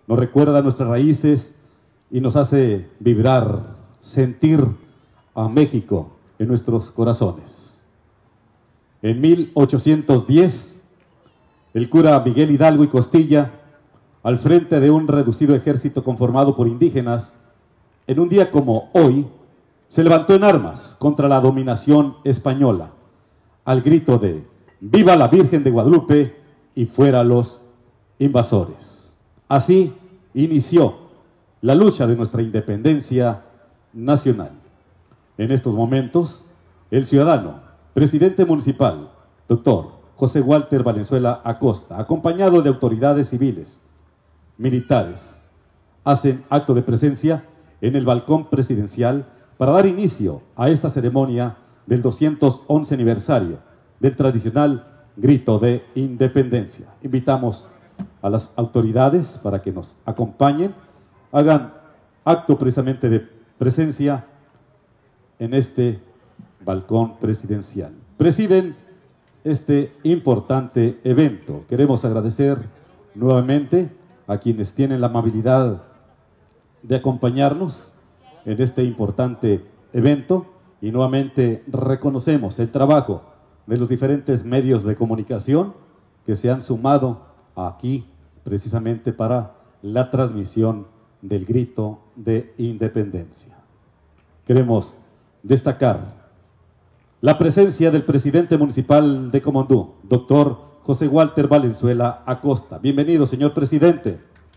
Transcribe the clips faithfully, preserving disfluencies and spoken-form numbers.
nos recuerda nuestras raíces y nos hace vibrar, sentir a México en nuestros corazones. En mil ochocientos diez, el cura Miguel Hidalgo y Costilla, al frente de un reducido ejército conformado por indígenas, en un día como hoy, se levantó en armas contra la dominación española, al grito de ¡Viva la Virgen de Guadalupe y fuera los invasores! Así inició la lucha de nuestra independencia nacional. En estos momentos, el ciudadano, presidente municipal, doctor José Walter Valenzuela Acosta, acompañado de autoridades civiles, militares, hacen acto de presencia en el balcón presidencial para dar inicio a esta ceremonia del doscientos once aniversario del tradicional grito de independencia. Invitamos a las autoridades para que nos acompañen, hagan acto precisamente de presencia en este balcón presidencial. Presiden este importante evento. Queremos agradecer nuevamente a quienes tienen la amabilidad de acompañarnos en este importante evento y nuevamente reconocemos el trabajo de los diferentes medios de comunicación que se han sumado aquí precisamente para la transmisión del grito de independencia. Queremos destacar la presencia del presidente municipal de Comondú, doctor José Walter Valenzuela Acosta. Bienvenido, señor presidente.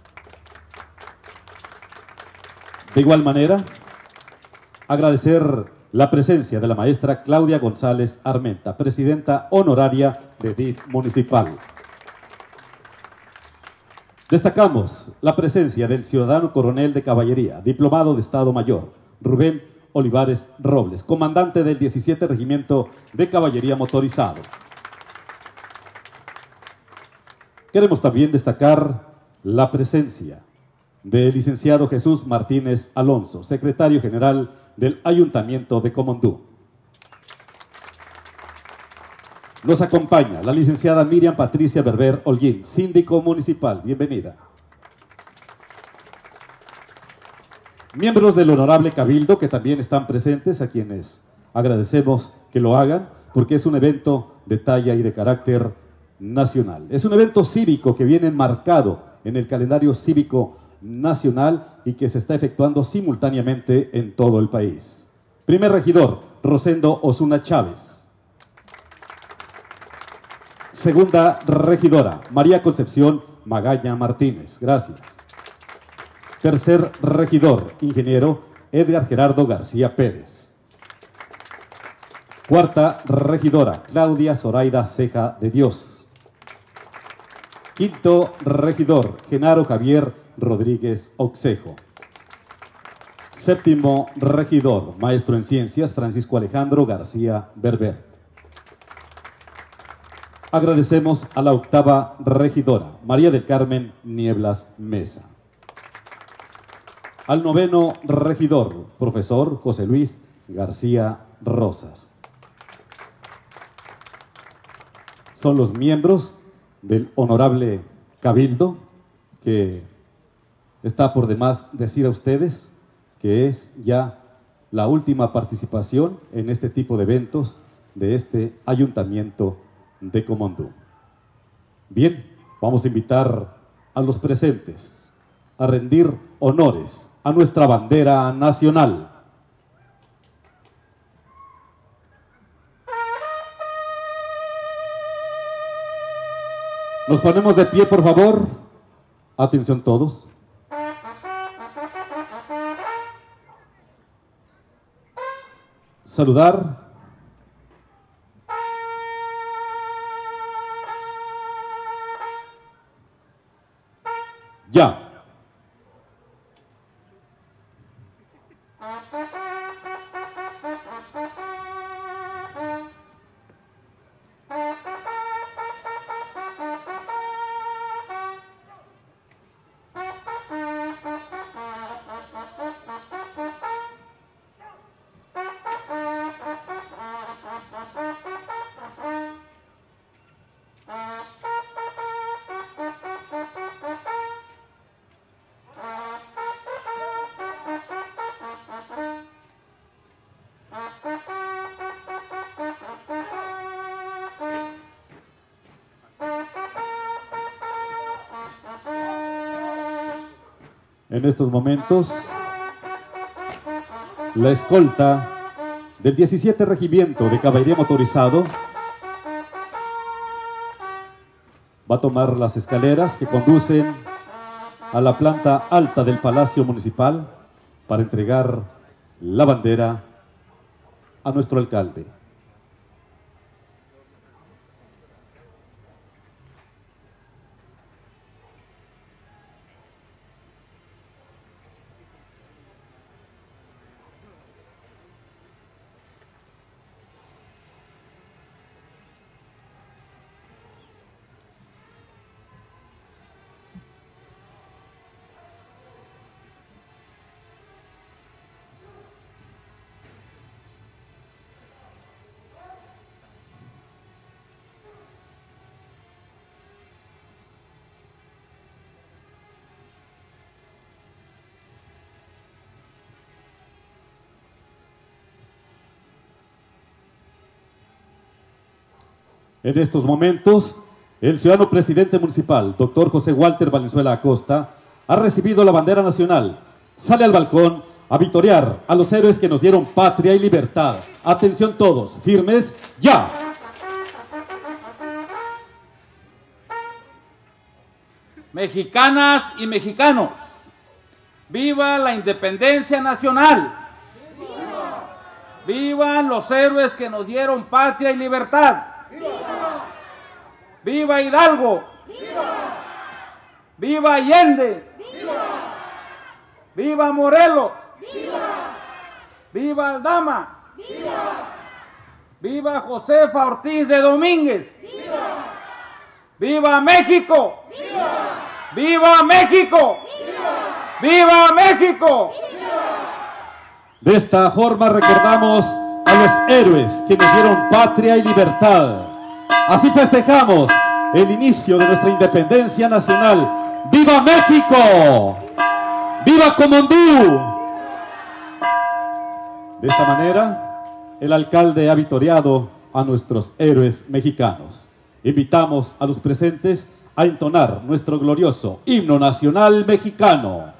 De igual manera, agradecer la presencia de la maestra Claudia González Armenta, presidenta honoraria de D I F municipal. Destacamos la presencia del ciudadano coronel de caballería, diplomado de Estado Mayor, Rubén Olivares Robles, comandante del diecisiete Regimiento de Caballería Motorizado. Queremos también destacar la presencia del licenciado Jesús Martínez Alonso, secretario general del Ayuntamiento de Comondú. Nos acompaña la licenciada Miriam Patricia Berber Holguín, síndico municipal. Bienvenida. Miembros del Honorable Cabildo que también están presentes, a quienes agradecemos que lo hagan, porque es un evento de talla y de carácter nacional. Es un evento cívico que viene enmarcado en el calendario cívico nacional y que se está efectuando simultáneamente en todo el país. Primer regidor, Rosendo Osuna Chávez. Segunda regidora, María Concepción Magaña Martínez. Gracias. Tercer regidor, ingeniero Edgar Gerardo García Pérez. Cuarta regidora, Claudia Zoraida Ceja de Dios. Quinto regidor, Genaro Javier Rodríguez Oxejo. Séptimo regidor, maestro en ciencias, Francisco Alejandro García Berber. Agradecemos a la octava regidora, María del Carmen Nieblas Mesa. Al noveno regidor, profesor José Luis García Rosas. Son los miembros del honorable Cabildo, que está por demás decir a ustedes que es ya la última participación en este tipo de eventos de este Ayuntamiento de Comondú. Bien, vamos a invitar a los presentes a rendir honores a nuestra bandera nacional. Nos ponemos de pie, por favor. Atención todos. Saludar. Ya. En estos momentos, la escolta del diecisiete Regimiento de Caballería Motorizado va a tomar las escaleras que conducen a la planta alta del Palacio Municipal para entregar la bandera a nuestro alcalde. En estos momentos, el ciudadano presidente municipal, doctor José Walter Valenzuela Acosta, ha recibido la bandera nacional. Sale al balcón a vitorear a los héroes que nos dieron patria y libertad. Atención todos, firmes, ya. Mexicanas y mexicanos, ¡viva la independencia nacional! ¡Viva! ¡Vivan los héroes que nos dieron patria y libertad! ¡Viva! ¡Viva Hidalgo! ¡Viva! ¡Viva Allende! ¡Viva! ¡Viva Morelos! ¡Viva! ¡Viva Aldama! ¡Viva! ¡Viva Josefa Ortiz de Domínguez! ¡Viva! ¡Viva México! ¡Viva! ¡Viva México! ¡Viva! ¡Viva México! ¡Viva! De esta forma recordamos a los héroes que nos dieron patria y libertad. Así festejamos el inicio de nuestra independencia nacional. ¡Viva México! ¡Viva Comondú! De esta manera, el alcalde ha vitoreado a nuestros héroes mexicanos. Invitamos a los presentes a entonar nuestro glorioso himno nacional mexicano.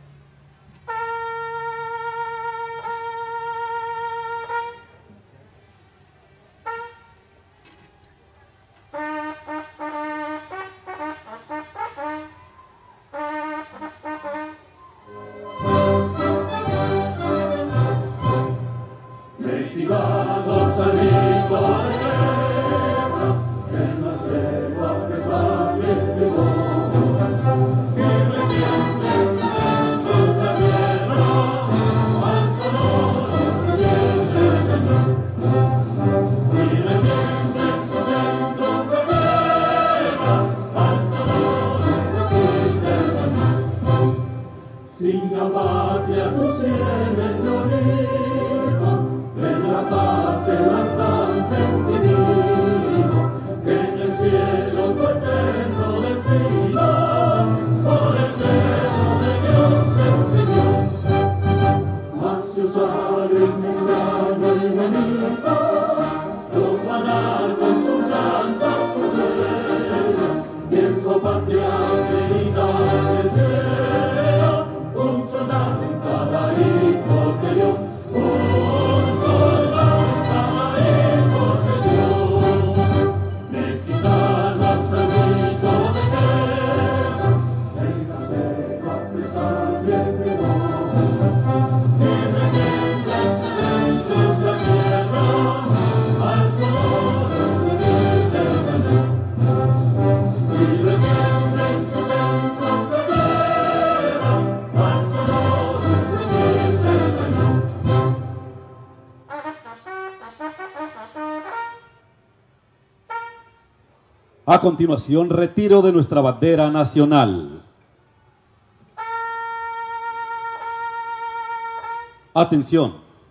A continuación, retiro de nuestra bandera nacional. Atención.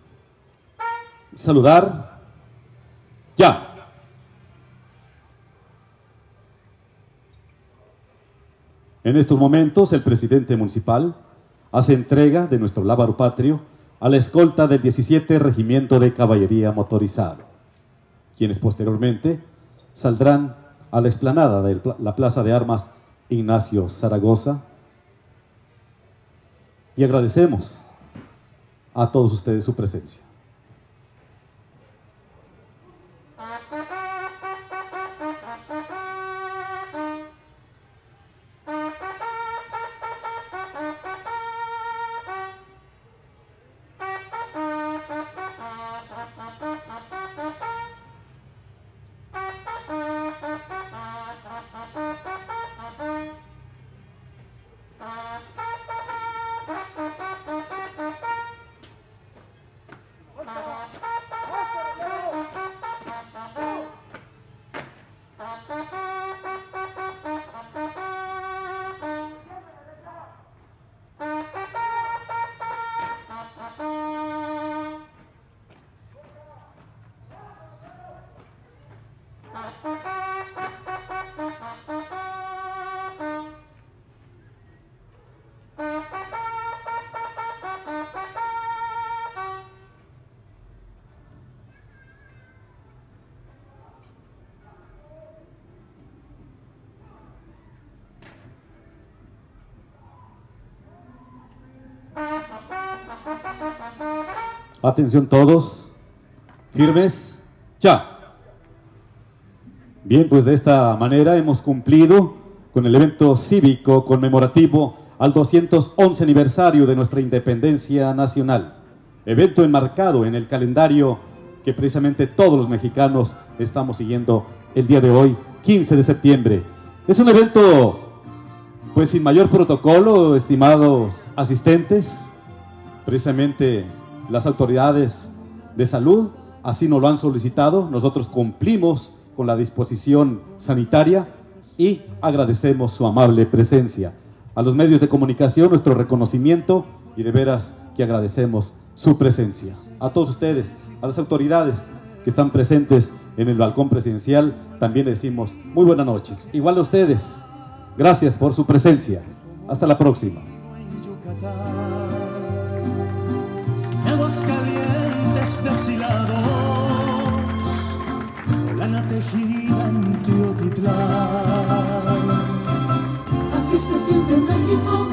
Saludar. Ya. En estos momentos, el presidente municipal hace entrega de nuestro lábaro patrio a la escolta del diecisiete Regimiento de Caballería Motorizado, quienes posteriormente saldrán a la explanada de la Plaza de Armas Ignacio Zaragoza y agradecemos a todos ustedes su presencia. Atención todos, firmes, ya. Bien, pues de esta manera hemos cumplido con el evento cívico conmemorativo al doscientos once aniversario de nuestra independencia nacional. Evento enmarcado en el calendario que precisamente todos los mexicanos estamos siguiendo el día de hoy, quince de septiembre. Es un evento pues sin mayor protocolo, estimados asistentes. Precisamente las autoridades de salud así nos lo han solicitado. Nosotros cumplimos con la disposición sanitaria y agradecemos su amable presencia. A los medios de comunicación nuestro reconocimiento y de veras que agradecemos su presencia. A todos ustedes, a las autoridades que están presentes en el balcón presidencial, también decimos muy buenas noches. Igual a ustedes, gracias por su presencia. Hasta la próxima. Aguascalientes deshilados, lana tejida en Teotitlán. Así se siente México.